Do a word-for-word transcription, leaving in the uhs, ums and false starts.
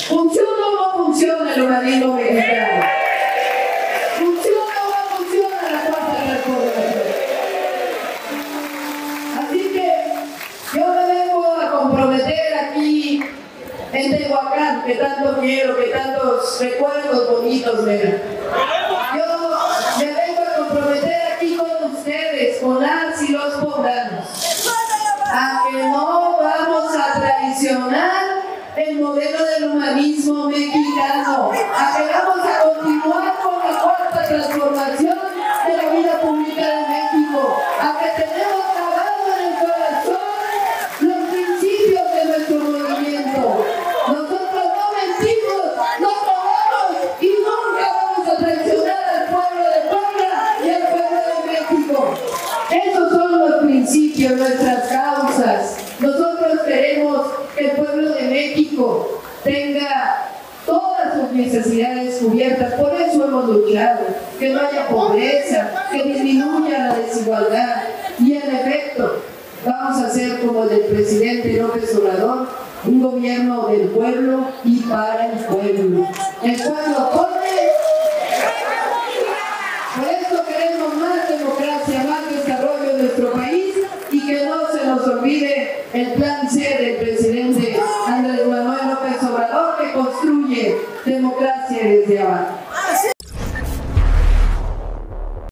¿Funciona o no funciona el humanismo mexicano? ¿Funciona o no funciona la cuarta transformación? Así que yo me vengo a comprometer aquí en Tehuacán, que tanto quiero, que tantos recuerdos bonitos me dan. Yo me vengo a comprometer aquí con ustedes, con las y los poblanos, a que no vamos a traicionar el modelo del humanismo mexicano, a que vamos a continuar con la cuarta transformación de la vida pública de México, a que tenemos grabado en el corazón los principios de nuestro movimiento. Nosotros no mentimos, no robamos y nunca vamos a traicionar al pueblo de Puebla y al pueblo de México. Esos son los principios, nuestras causas. Nosotros queremos que el pueblo de México tenga todas sus necesidades cubiertas, por eso hemos luchado, que no haya pobreza, que disminuya la desigualdad, y en efecto vamos a hacer como el del presidente López Obrador, un gobierno del pueblo y para el pueblo. El pueblo pone, por eso queremos más democracia, más desarrollo en nuestro país, y que no se nos olvide el plan C del presidente